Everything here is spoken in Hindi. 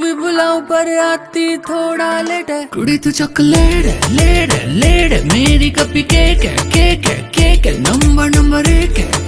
भी बुलाऊं पर आती थोड़ा लेट है। कुड़ी तू चॉकलेट है, लेट है, लेट है, मेरी कपी केक है, केक है, केक है, नंबर नंबर एक है।